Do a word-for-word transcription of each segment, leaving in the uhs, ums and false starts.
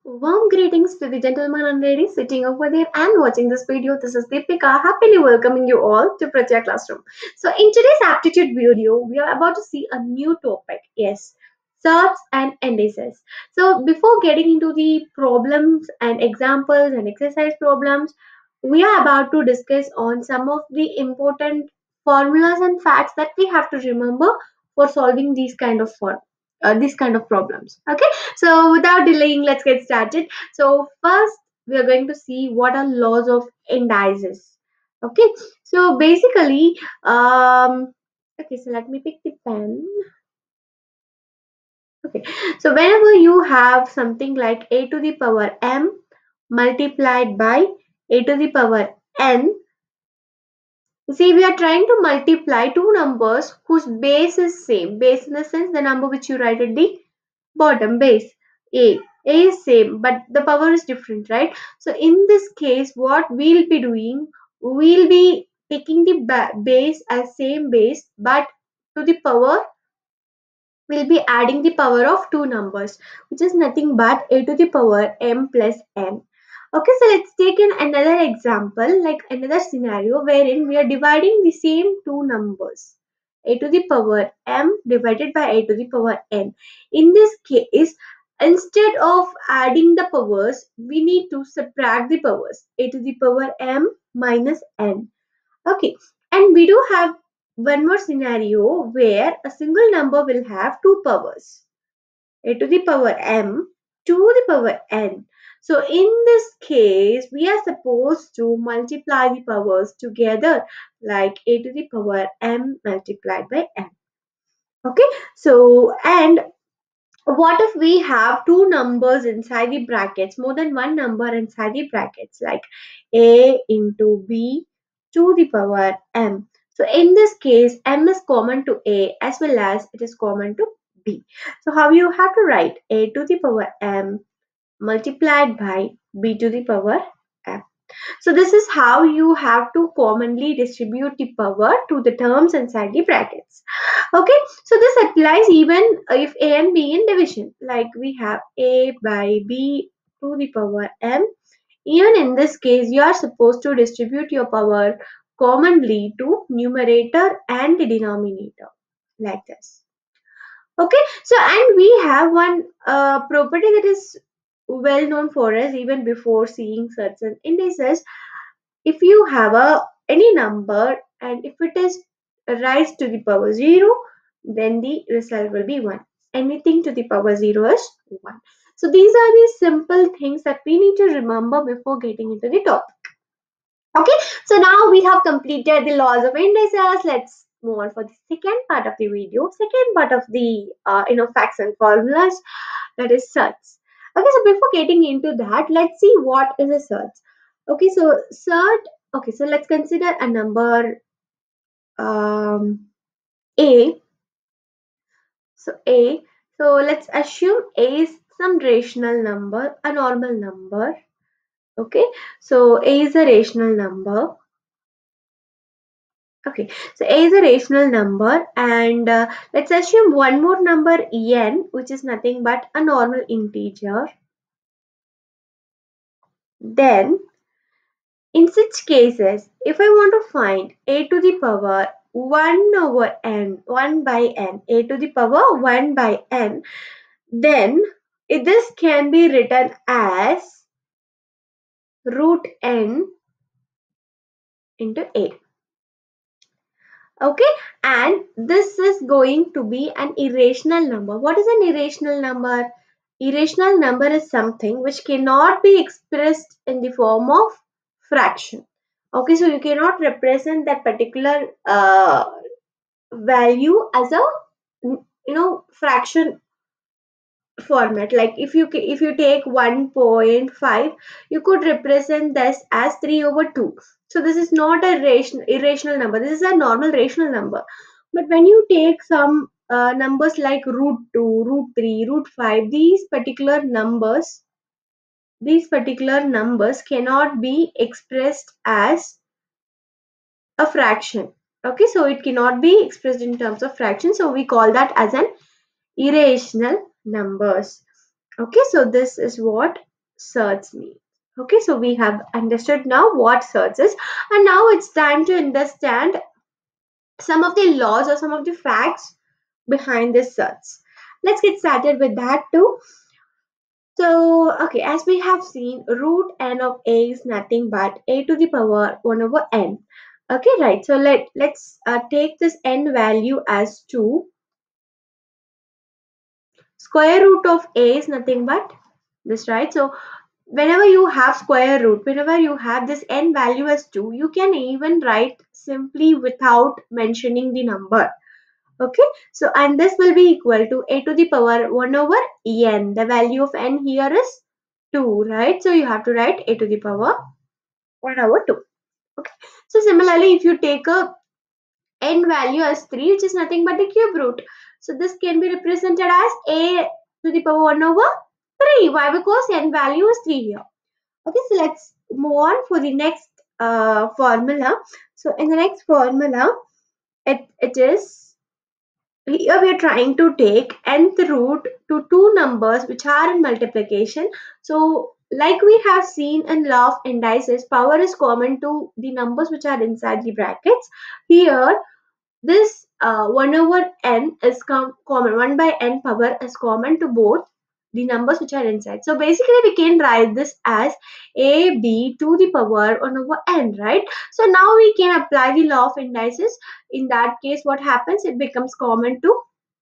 Warm greetings to the gentlemen and ladies sitting over there and watching this video. This is Deepika, happily welcoming you all to Pratya Classroom. So, in today's aptitude video, we are about to see a new topic. Yes, search and indices. So, before getting into the problems and examples and exercise problems, we are about to discuss on some of the important formulas and facts that we have to remember for solving these kind of for uh, these kind of problems. Okay, so without delaying, let's get started. So first, we are going to see what are laws of indices. Okay, so basically, um, okay, so let me pick the pen. Okay, so whenever you have something like a to the power m multiplied by a to the power n, see, we are trying to multiply two numbers whose base is same. Base in the sense the number which you write at the bottom, base a. A is same, but the power is different, right? So in this case, what we'll be doing, we'll be taking the ba base as same base, but to the power, we'll be adding the power of two numbers, which is nothing but a to the power m plus n. Okay, so let's take in another example, like another scenario wherein we are dividing the same two numbers, a to the power m divided by a to the power n. In this case, instead of adding the powers, we need to subtract the powers, a to the power m minus n. Okay, and we do have one more scenario where a single number will have two powers, a to the power m to the power n. So in this case, we are supposed to multiply the powers together like a to the power m multiplied by n. Okay, so and what if we have two numbers inside the brackets, more than one number inside the brackets, like a into b to the power m. So in this case, m is common to a as well as it is common to b. So how you have to write a to the power m multiplied by b to the power m. So this is how you have to commonly distribute the power to the terms inside the brackets. Okay, so this applies even if a and b in division. Like we have a by b to the power m. Even in this case, you are supposed to distribute your power commonly to numerator and the denominator like this. Okay, so and we have one uh, property that is well known for us even before seeing certain indices. If you have a any number and if it is raised to the power zero, then the result will be one. Anything to the power zero is one. So these are the simple things that we need to remember before getting into the topic. Okay, so now we have completed the laws of indices. Let's move on for the second part of the video. Second part of the uh, you know facts and formulas, that is search. Okay, so before getting into that, let's see what is a search. Okay, so search. Okay, so let's consider a number um, a. So a. So let's assume a is some rational number, a normal number. Okay, so a is a rational number. Okay, so a is a rational number, and uh, let's assume one more number n, which is nothing but a normal integer. Then, in such cases, if I want to find a to the power one over n, one by n, a to the power one by n, then it, this can be written as root n into a. Okay, and this is going to be an irrational number. What is an irrational number? Irrational number is something which cannot be expressed in the form of fraction. Okay, so you cannot represent that particular uh, value as a you know fraction format. Like if you if you take one point five, you could represent this as three over two. So this is not a rational irrational number, this is a normal rational number. But when you take some uh, numbers like root two, root three, root five, these particular numbers these particular numbers cannot be expressed as a fraction. Okay, so it cannot be expressed in terms of fraction, so we call that as an irrational numbers. Okay, so this is what surds mean. Okay, so we have understood now what surds is, and now it's time to understand some of the laws or some of the facts behind this surds. Let's get started with that too. So, okay, as we have seen, root n of a is nothing but a to the power one over n. Okay, right. So let let's uh, take this n value as two. Square root of a is nothing but this, right? So whenever you have square root, whenever you have this n value as two, you can even write simply without mentioning the number. Okay, so and this will be equal to a to the power one over n. The value of n here is two, right? So you have to write a to the power one over two. Okay, so similarly, if you take a n value as three, which is nothing but the cube root, so this can be represented as a to the power one over three. Why? Because n value is three here. Okay, so let's move on for the next uh, formula. So in the next formula, it, it is, here we are trying to take nth root to two numbers which are in multiplication. So like we have seen in law of indices, power is common to the numbers which are inside the brackets. Here this uh, one over n is com common, one by n power is common to both the numbers which are inside. So basically we can write this as a b to the power one over n, right? So now we can apply the law of indices. In that case, what happens? It becomes common to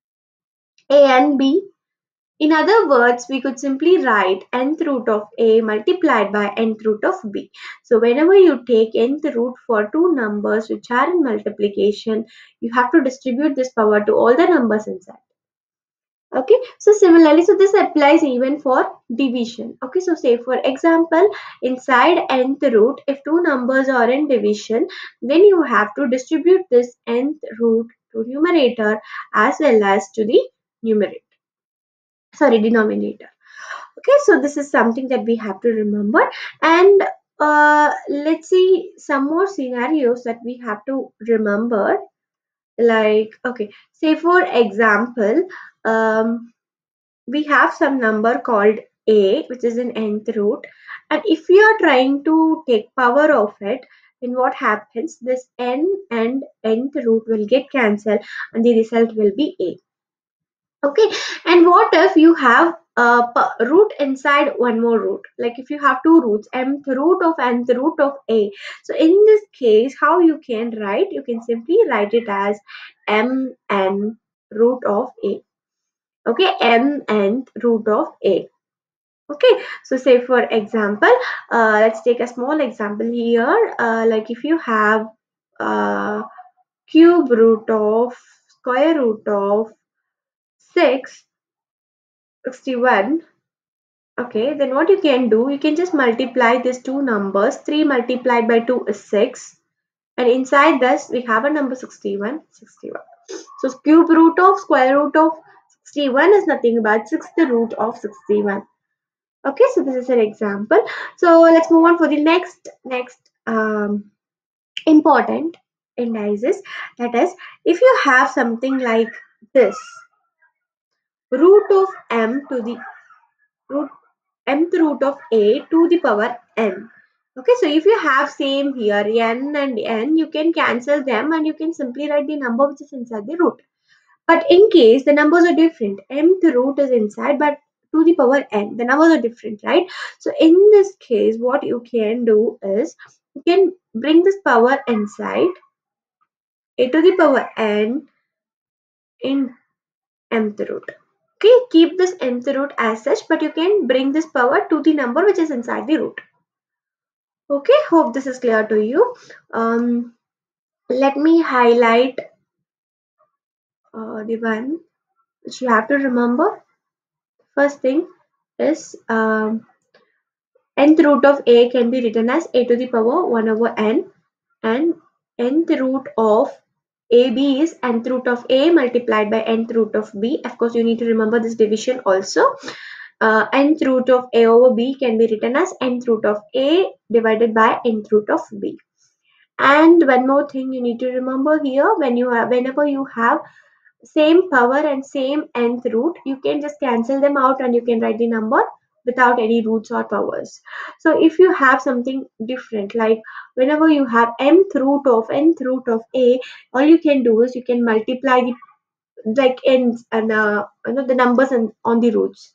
a and b. In other words, we could simply write nth root of a multiplied by nth root of b. So whenever you take nth root for two numbers which are in multiplication, you have to distribute this power to all the numbers inside. Okay, so similarly, so this applies even for division. Okay, so say for example, inside nth root, if two numbers are in division, then you have to distribute this nth root to numerator as well as to the numerator. Sorry, denominator. Okay, so this is something that we have to remember, and uh, let's see some more scenarios that we have to remember. Like, okay, say for example, um, we have some number called a, which is an nth root, and if we are trying to take power of it, then what happens? This n and nth root will get cancelled, and the result will be a. Okay, and what if you have a p- root inside one more root? Like if you have two roots, mth root of nth root of a. So in this case, how you can write? You can simply write it as mn root of a. Okay, mn root of a. Okay, so say for example, uh, let's take a small example here. Uh, like if you have uh, cube root of square root of six sixty-one. Okay, then what you can do, you can just multiply these two numbers. three multiplied by two is six. And inside this, we have a number sixty-one. sixty-one. So cube root of square root of sixty-one is nothing but sixth root of sixty-one. Okay, so this is an example. So let's move on for the next, next um, important indices. That is, if you have something like this, root of m to the root mth root of a to the power n. Okay, so if you have same here n and n, you can cancel them and you can simply write the number which is inside the root. But in case the numbers are different, mth root is inside but to the power n, the numbers are different, right? So in this case, what you can do is you can bring this power inside a to the power n in mth root. Okay, keep this nth root as such, but you can bring this power to the number which is inside the root. Okay, hope this is clear to you. Um, let me highlight uh, the one which you have to remember. First thing is um, nth root of a can be written as a to the power one over n, and nth root of ab is nth root of a multiplied by nth root of b. Of course, you need to remember this division also. Uh, nth root of a over b can be written as nth root of a divided by nth root of b. And one more thing you need to remember here, when you have whenever you have same power and same nth root, you can just cancel them out and you can write the number without any roots or powers. So if you have something different, like whenever you have mth root of nth root of a, all you can do is you can multiply the like ends and uh, you know the numbers and on the roots.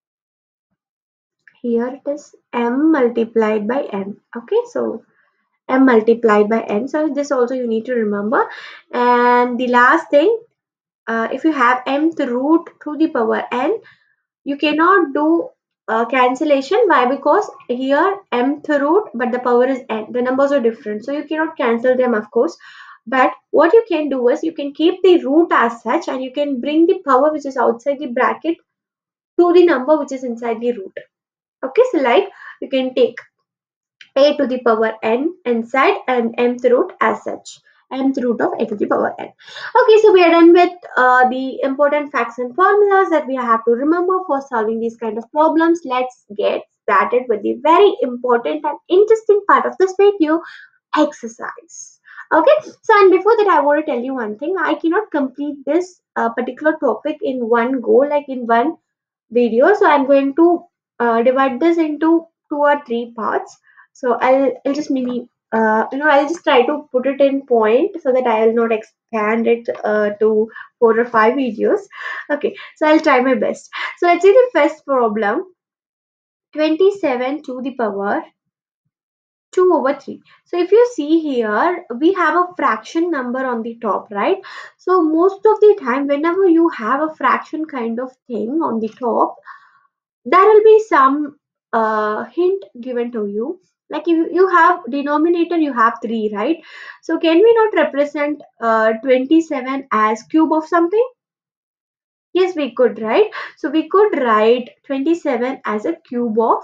Here it is m multiplied by n. Okay, so m multiplied by n. So this also you need to remember. And the last thing, uh, if you have mth root to the power n, you cannot do uh, cancellation. Why? Because here mth root, but the power is n. The numbers are different, so you cannot cancel them, of course. But what you can do is you can keep the root as such, and you can bring the power which is outside the bracket to the number which is inside the root. Okay, so like you can take a to the power n inside and mth root as such, mth root of a to the power n. Okay, so we are done with uh, the important facts and formulas that we have to remember for solving these kind of problems. Let's get started with the very important and interesting part of this video, exercise. Okay, so and before that I want to tell you one thing. I cannot complete this uh, particular topic in one go, like in one video. So I'm going to uh, divide this into two or three parts. So I'll, I'll just mini uh, you know I'll just try to put it in point so that I will not expand it uh, to four or five videos. Okay, so I'll try my best. So let's see the first problem. twenty-seven to the power two over three. So if you see here, we have a fraction number on the top, right? So most of the time whenever you have a fraction kind of thing on the top, there will be some uh, hint given to you. Like if you have denominator, you have three, right? So can we not represent uh, twenty-seven as cube of something? Yes, we could, right? So we could write twenty-seven as a cube of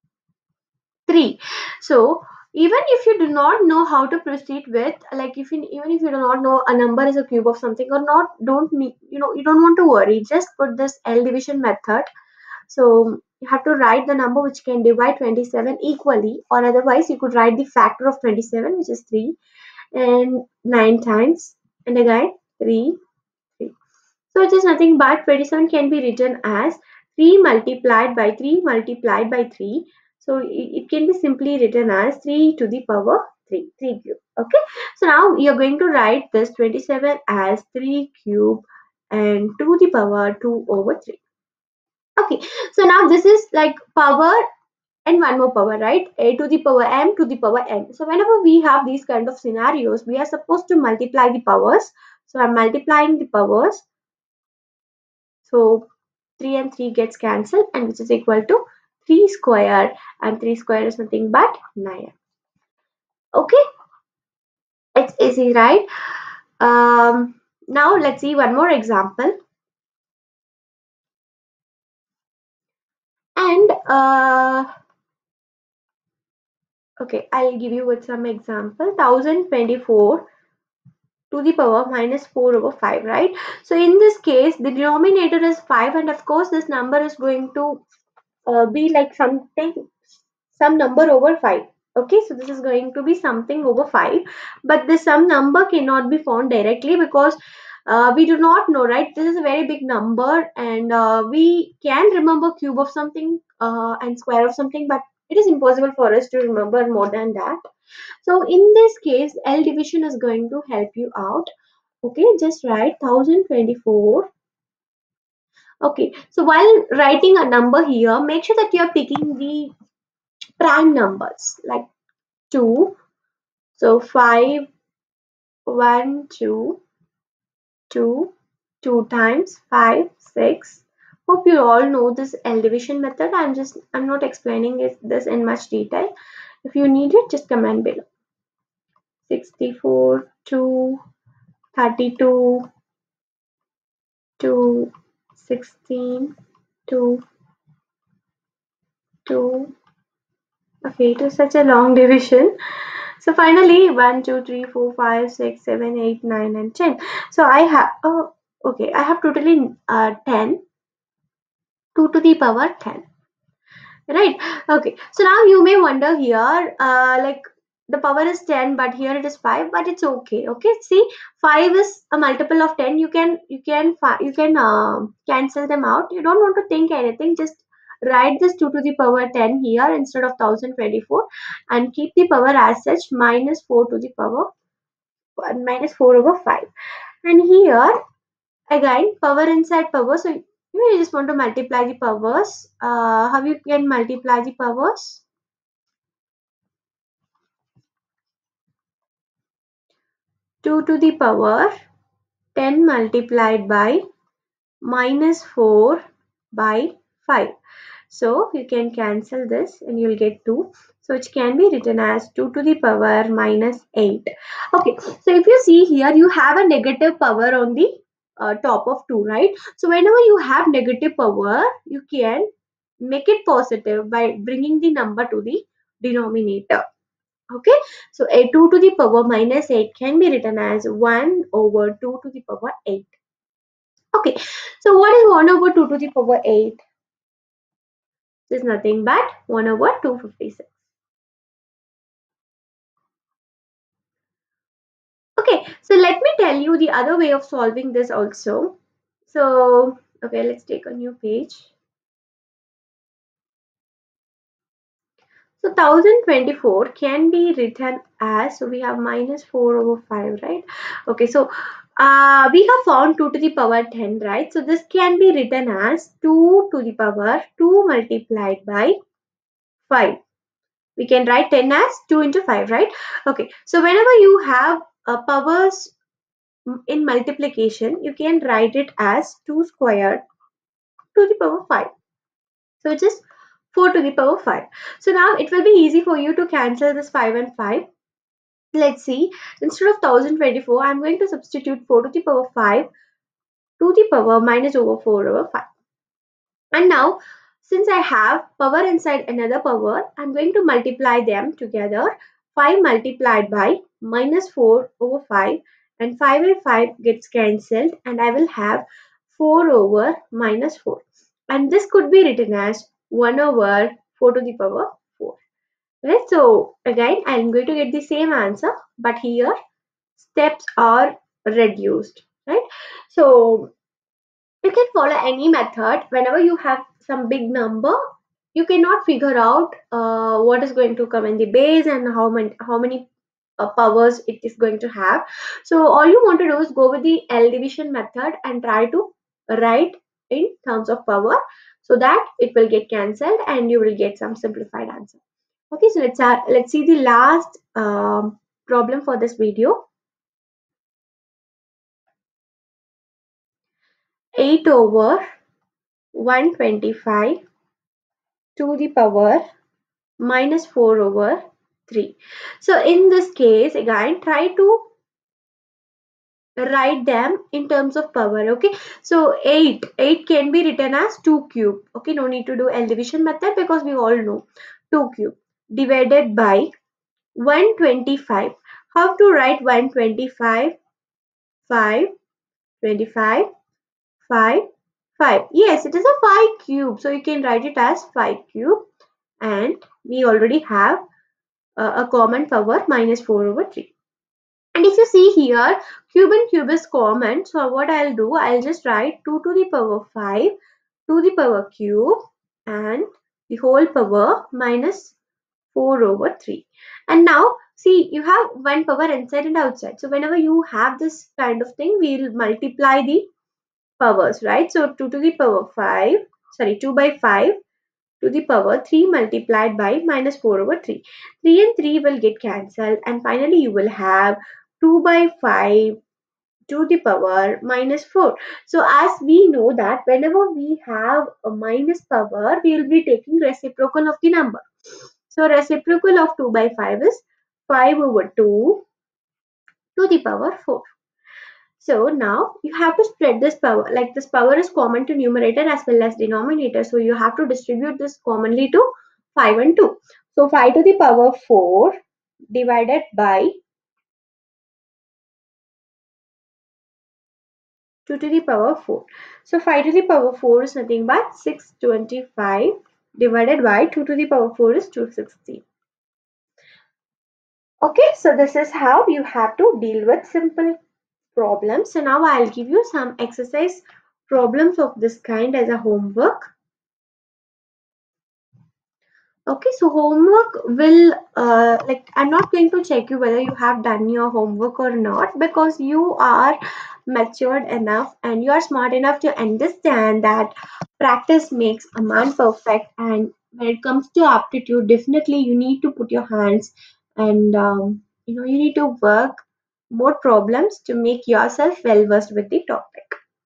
three. So even if you do not know how to proceed with, like if you, even if you do not know a number is a cube of something or not, don't need, you know, you don't want to worry. Just put this L division method. So you have to write the number which can divide twenty-seven equally, or otherwise you could write the factor of twenty-seven, which is three, and nine times, and again three, three. So it is nothing but twenty-seven can be written as three multiplied by three multiplied by three. So it, it can be simply written as three to the power three, three cube. Okay. So now you're going to write this twenty-seven as three cube and to the power two over three. Okay, so now this is like power and one more power, right? A to the power m to the power n. So whenever we have these kind of scenarios, we are supposed to multiply the powers. So I'm multiplying the powers. So three and three gets cancelled, and which is equal to three square, and three square is nothing but nine. Okay, it's easy, right? Um, now let's see one more example. And uh, okay, I'll give you with some example. one thousand twenty-four to the power minus four over five, right? So in this case, the denominator is five, and of course this number is going to uh, be like something, some number over five. Okay, so this is going to be something over five, but the some number cannot be found directly because uh, we do not know, right? This is a very big number, and uh, we can remember cube of something uh, and square of something, but it is impossible for us to remember more than that. So in this case, L division is going to help you out. Okay, just write one thousand twenty-four. Okay, so while writing a number here, make sure that you are picking the prime numbers like two. So five, one, two, two, two times five, six. Hope you all know this L division method. I'm just, I'm not explaining it, this in much detail. If you need it, just comment below. sixty-four, two, thirty-two, two, sixteen, two, two. Okay, it is such a long division. So finally, one, two, three, four, five, six, seven, eight, nine, and ten. So I have, oh, okay, I have totally uh, ten, two to the power ten. Right? Okay, so now you may wonder here, uh, like the power is ten, but here it is five, but it's okay. Okay, see, five is a multiple of ten. You can, you can, you can uh, cancel them out. You don't want to think anything, just write this two to the power ten here instead of one thousand twenty-four and keep the power as such minus four to the power one minus four over five. And here again power inside power, so you just want to multiply the powers. Uh, how you can multiply the powers? two to the power ten multiplied by minus four by five. So you can cancel this and you'll get two. So it can be written as two to the power minus eight. Okay, so if you see here, you have a negative power on the uh, top of two, right? So whenever you have negative power, you can make it positive by bringing the number to the denominator. Okay, so a two to the power minus eight can be written as one over two to the power eight. Okay, so what is one over two to the power eight? This is nothing but one over two hundred fifty-six. Okay, so let me tell you the other way of solving this also. So, okay, let's take a new page. So one thousand twenty-four can be written as, so we have minus four over five, right? Okay, so uh, we have found two to the power ten, right? So this can be written as two to the power two multiplied by five. We can write ten as two into five, right? Okay, so whenever you have uh, powers in multiplication, you can write it as two squared to the power five. So it is four to the power five. So now it will be easy for you to cancel this five and five. Let's see, instead of one thousand twenty-four, I'm going to substitute four to the power five to the power minus over four over five. And now, since I have power inside another power, I'm going to multiply them together. five multiplied by minus four over five, and five and five gets cancelled, and I will have four over minus four. And this could be written as one over four to the power four. Right? So again, I'm going to get the same answer, but here steps are reduced. Right? So you can follow any method. Whenever you have some big number, you cannot figure out uh, what is going to come in the base and how many how many uh, powers it is going to have. So all you want to do is go with the L division method and try to write in terms of power, so that it will get cancelled and you will get some simplified answer. Okay, so let's uh, let's see the last um, problem for this video. eight over one hundred twenty-five to the power minus four over three. So in this case, again, try to write them in terms of power. Okay, so eight eight can be written as two cube. Okay, no need to do L division method because we all know two cube divided by one hundred twenty-five. How to write one hundred twenty-five? five, twenty-five, five, five. Yes, it is a five cube, so you can write it as five cube, and we already have uh, a common power minus four over three. And if you see here, cube and cube is common. So what I'll do, I'll just write two to the power five to the power cube and the whole power minus four over three. And now see, you have one power inside and outside. So whenever you have this kind of thing, we'll multiply the powers, right? So two to the power five, sorry, two by five to the power three multiplied by minus four over three. three and three will get cancelled, and finally you will have two by five to the power minus four. So as we know that whenever we have a minus power, we will be taking reciprocal of the number. So reciprocal of two by five is five over two to the power four. So now you have to spread this power, like this power is common to numerator as well as denominator. So you have to distribute this commonly to five and two. So five to the power four divided by two to the power four. So five to the power four is nothing but six hundred twenty-five divided by two to the power four is two hundred sixty. Okay, so this is how you have to deal with simple problems. So now I'll give you some exercise problems of this kind as a homework. Okay, so homework will uh, like I'm not going to check you whether you have done your homework or not, because you are matured enough and you are smart enough to understand that practice makes a man perfect. And when it comes to aptitude, definitely you need to put your hands, and um, you know you need to work more problems to make yourself well versed with the topic.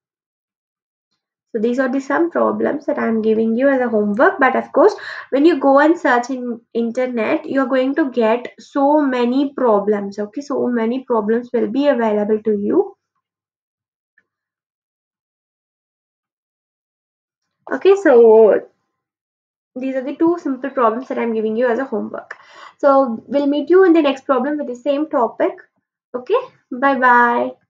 So these are the some problems that I'm giving you as a homework. But of course, when you go and search in internet, you're going to get so many problems. Okay, so many problems will be available to you. Okay, so these are the two simple problems that I'm giving you as a homework. So we'll meet you in the next problem with the same topic. Okay, bye bye.